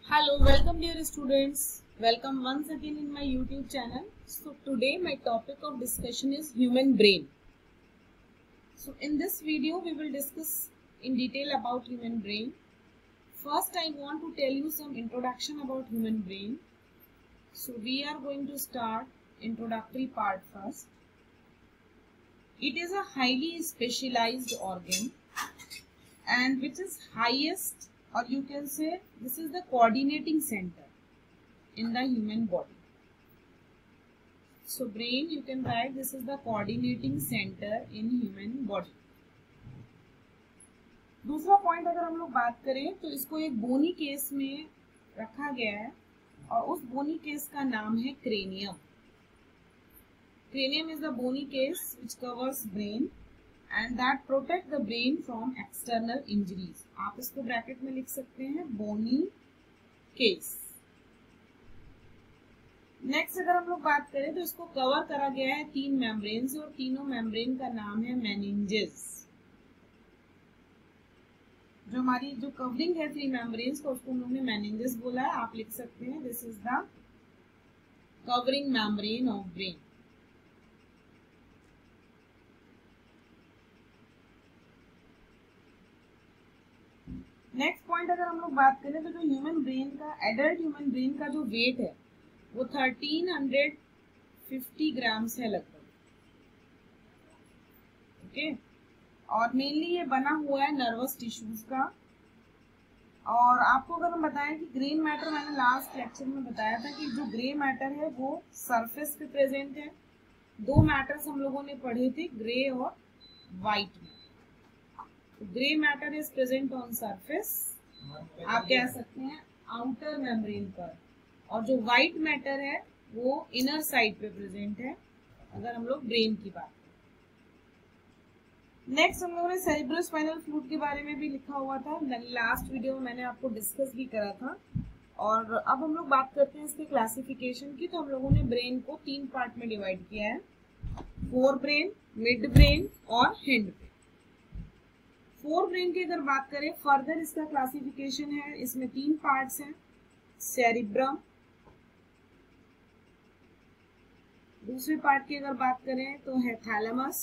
Hello, welcome dear students. Welcome once again in my YouTube channel. So today my topic of discussion is human brain. So in this video we will discuss in detail about human brain. First I want to tell you some introduction about human brain. So we are going to start introductory part first. It is a highly specialized organ and which is highest, or you can say this is the coordinating center in the human body. So brain, you can write this is the coordinating center in human body. दूसरा point अगर हम लोग बात करें तो इसको एक bony case में रखा गया है और उस बोनी केस का नाम है cranium. Cranium is the bony case which covers brain and that protect the brain from external injuries. आप इसको ब्रैकेट में लिख सकते हैं bony case. नेक्स्ट अगर हम लोग बात करें तो इसको कवर करा गया है 3 मेम्ब्रेन से और तीनों मेम्ब्रेन का नाम है मेनिंजेस. जो हमारी जो कवरिंग है 3 मेम्ब्रेन्स को उसको उन्होंने मेनिंजेस बोला है. आप लिख सकते हैं this is the covering membrane of brain. Next point अगर हम लोग बात करें तो जो ह्यूमन ब्रेन का एडल्ट ह्यूमन ब्रेन का जो वेट है वो 1350 ग्राम्स है लगभग. ओके. और मेनली ये बना हुआ है नर्वस टिश्यूज का. और आपको अगर हम बताएं कि ग्रे मैटर, मैंने लास्ट लेक्चर में बताया था कि जो ग्रे मैटर है वो सरफेस पे प्रेजेंट है. 2 मैटर्स हम लोगों ने पढ़े थे, ग्रे और व्हाइट में. Grey matter is present on surface, आप कह सकते हैं आउटर मेम्ब्रेन पर, और जो व्हाइट मैटर है वो इनर साइड पे प्रेजेंट है अगर हम लोग ब्रेन की बात करें. नेक्स्ट हम लोगों ने सेरिब्रोस्पाइनल फ्लूइड के बारे में भी लिखा हुआ था, लास्ट वीडियो में मैंने आपको डिस्कस भी करा था. और अब हम लोग बात करते हैं इसके क्लासिफिकेशन की. तो हम लोगों ने ब्रेन को 3 पार्ट में डिवाइड किया है, फोर ब्रेन, मिड ब्रेन और हिंड ब्रेन. फोर ब्रेन की अगर बात करें फर्दर इसका क्लासिफिकेशन है, इसमें 3 पार्ट्स हैं. सेरिब्रम, दूसरे पार्ट की अगर बात करें तो है थैलेमस,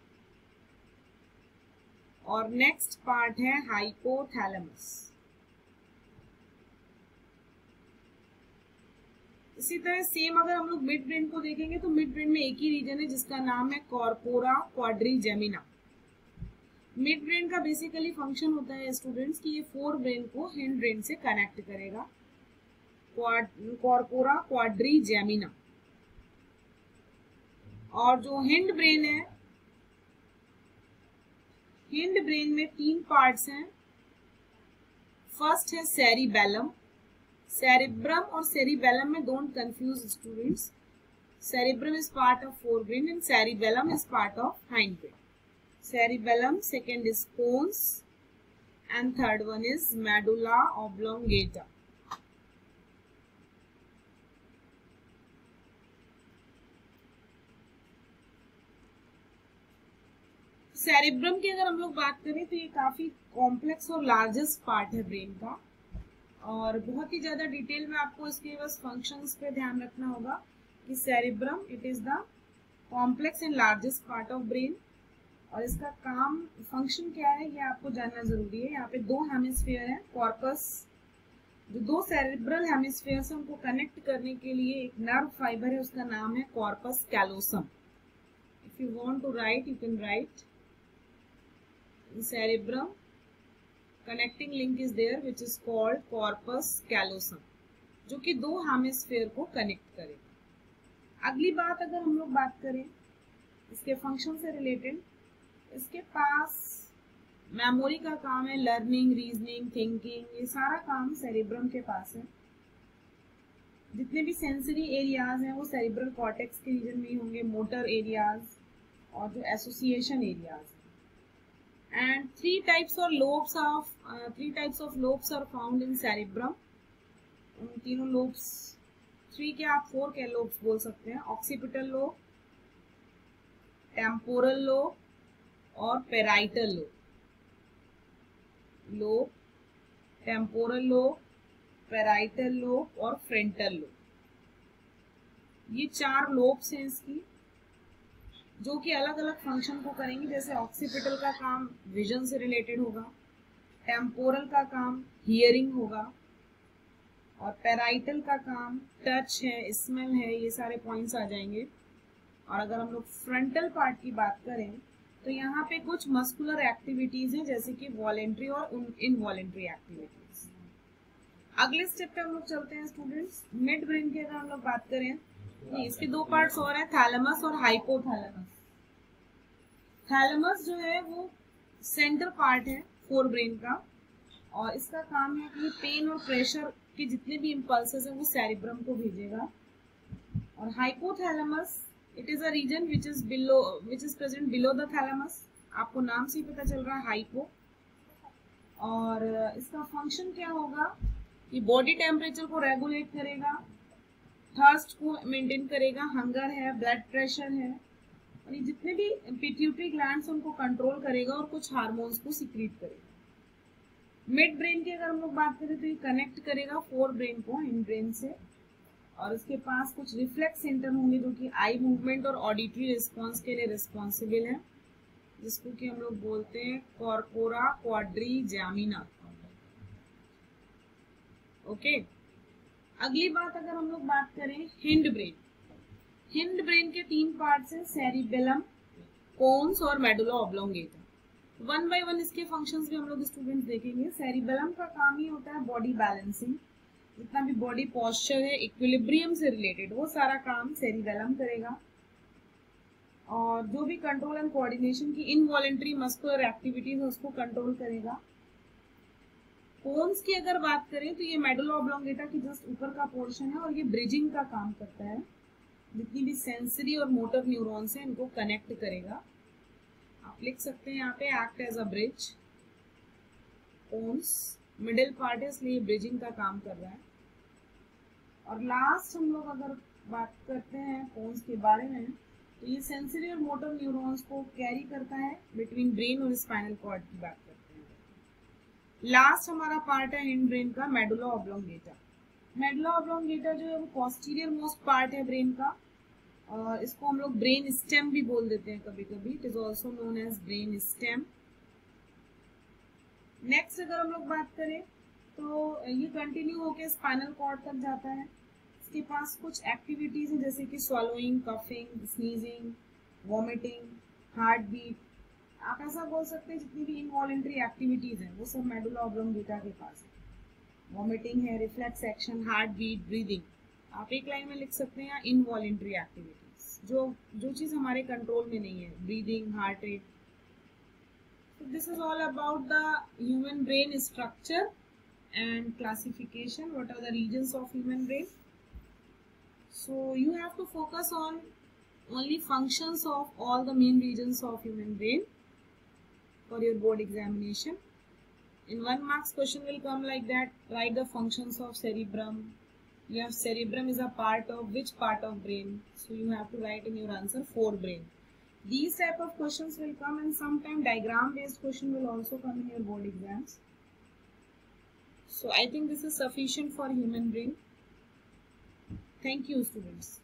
और नेक्स्ट पार्ट है हाइपोथैलेमस. इसी तरह सेम अगर हम लोग मिड ब्रेन को देखेंगे तो मिड ब्रेन में एक ही रीजन है जिसका नाम है कॉर्पोरा क्वाड्रिजेमिना. मिड ब्रेन का बेसिकली फंक्शन होता है स्टूडेंट्स कि ये फोर ब्रेन को हिंड ब्रेन से कनेक्ट करेगा. Corpora quadrigemina. और जो हिंड ब्रेन है, हिंड ब्रेन में 3 पार्ट्स हैं. फर्स्ट है सेरिबेलम. सेरिब्रम और सेरिबेलम में don't confuse students. Cerebrum is part of fore brain and cerebellum is part of hind brain. Cerebellum, second is pons, and third one is medulla oblongata. Cerebrum की अगर हम लोग बात करें तो ये काफी कॉम्प्लेक्स और लार्जेस्ट पार्ट है ब्रेन का, और बहुत ही ज्यादा डिटेल में आपको इसके बस फंक्शंस पे ध्यान रखना होगा कि cerebrum it is the complex and largest part of brain. और इसका काम फंक्शन क्या है ये आपको जानना जरूरी है. यहाँ पे 2 हेमिस्फीयर है. कॉर्पस, जो 2 सेरिब्रल हेमिस्फीयर है उनको कनेक्ट करने के लिए एक नर्व फाइबर है, उसका नाम है corpus callosum. If you want to write you can write cerebrum connecting link is there which is called corpus callosum, जो कि 2 हेमिस्फीयर को कनेक्ट करेगा. अगली बात अगर हम लोग बात करें इसके फंक्शन से रिलेटेड, इसके पास मेमोरी का काम है, लर्निंग, रीजनिंग, थिंकिंग, ये सारा काम सेरिब्रम के पास है. जितने भी सेंसरी एरियाज हैं वो सेरिब्रल कॉर्टेक्स के रीजन में ही होंगे, मोटर एरियाज और जो association areas. And 3 types of lobes are found in cerebrum. उन तीनों लोब्स, 3 के आप 4 के लोब्स बोल सकते हैं. ऑक्सीपिटल लोब, टेम्पोरल लोब और parietal lobe. Temporal lobe, parietal lobe और फ्रंटल लोब। ये 4 लोब्स हैं इसकी, जो कि अलग अलग फंक्शन को करेंगे। जैसे ऑक्सीपिटल का काम विजन से रिलेटेड होगा, टेम्पोरल का काम हियरिंग होगा, और पैराइटल का काम टच है, स्मेल है, ये सारे पॉइंट्स आ जाएंगे। और अगर हम लोग फ्रंटल पार्ट की बात करें तो यहाँ पे कुछ मस्कुलर एक्टिविटीज हैं, जैसे कि वॉलेंट्री और इनवॉलेंट्री एक्टिविटीज। अगले स्टेप पे हम लोग चलते हैं स्टूडेंट्स। मिड ब्रेन की अगर हम लोग बात करें, नहीं, इसके 2 पार्ट्स और हैं, थैलेमस और हाइपोथैलेमस। थैलेमस जो है वो सेंटर पार्ट है फोर ब्रेन का, और इसका काम है कि पेन और प्रेशर के जितने भी इम्पल्सेस हैं वो सेरिब्रम को भेजेगा। और hypothalamus, it is a region which is present below the thalamus. आपको नाम से ही पता चल रहा है हाइपो। और इसका फंक्शन क्या होगा, ये बॉडी टेम्परेचर को रेगुलेट करेगा, थर्स्ट को मेंटेन करेगा, हंगर है, ब्लड प्रेशर है, और ये जितने भी पिट्यूटरी ग्लैंड्स उनको कंट्रोल करेगा और कुछ हार्मोन्स को सीक्रेट करेगा। मिड ब्रेन की अगर हम लोग बात करें तो ये कनेक्ट करेगा फोर ब्रेन को हिंड ब्रेन से, और इसके पास कुछ रिफ्लेक्स सेंटर होंगे जो कि आई मूवमेंट और ऑडिटरी रिस्पॉन्स के लिए रिस्पॉन्सिबल है, जिसको कि हम लोग बोलते हैं कॉर्पोरा क्वाड्रिजेमिना। ओके, अगली बात अगर हम लोग बात करें हिंड ब्रेन। हिंड ब्रेन के 3 पार्ट्स हैं, सेरिबेलम, पोन्स और मेडुला ऑब्लोंगेटा। 1 बाय 1 इसके फंक्शंस भी हम लोग स्टूडेंट्स देखेंगे। सेरिबेलम का काम ही होता है बॉडी बैलेंसिंग, जितना भी बॉडी पोस्चर है, इक्विलिब्रियम से रिलेटेड, वो सारा काम सेरिबेलम करेगा। और जो भी कंट्रोल एंड कोऑर्डिनेशन की इनवॉलेंट्री मस्कुलर एक्टिविटीज है उसको कंट्रोल करेगा। पोन्स की अगर बात करें तो ये मेडुला ऑब्लोंगेटा की जस्ट ऊपर का पोर्शन है, और ये ब्रिजिंग का काम करता है, जितनी भी सेंसरी और मोटर न्यूरॉन्स हैं इनको कनेक्ट करेगा। आप लिख सकते हैं यहाँ पे act as a bridge. Pons middle part है, इसलिए ब्रिजिंग का काम कर रहा है। और लास्ट हम लोग अगर बात करते हैं पोन्स के बारे में, तो ये सेंसरी और मोटर न्यूरॉन्स को कैरी करता है बिटवीन ब्रेन और स्पाइनल कॉर्ड की बात करते हैं। लास्ट हमारा पार्ट है हिंड ब्रेन का, मेडुला ऑब्लोंगेटा। मेडुला ऑब्लोंगेटा जो है वो पोस्टीरियर मोस्ट पार्ट है ब्रेन का, और इसको हम लोग ब्रेन स्टेम भी बोल देते हैं कभी कभी। It is also known as brain stem. Next अगर हम लोग बात करें तो ये कंटिन्यू होकर स्पाइनल कॉर्ड तक जाता है। इसके पास कुछ एक्टिविटीज हैं, जैसे कि swallowing, coughing, sneezing, vomiting, heart beat. आप ऐसा बोल सकते हैं जितनी भी इनवॉलेंट्री एक्टिविटीज हैं वो सब मेडुला ऑब्लोंगेटा के पास है। वॉमिटिंग है, reflex action, heart beat, breathing. आप एक लाइन में लिख सकते हैं इनवॉलेंट्री एक्टिविटीज, जो चीज हमारे कंट्रोल में नहीं है, breathing, heart rate. So this is all about the human brain structure and classification. What are the regions of human brain? So you have to focus on only functions of all the main regions of human brain for your board examination. In 1 marks question will come like that. Write the functions of cerebrum. Your cerebrum is a part of which part of brain? So you have to write in your answer forebrain. These type of questions will come, and sometime diagram based question will also come in your board exams. So I think this is sufficient for human brain. Thank you, students.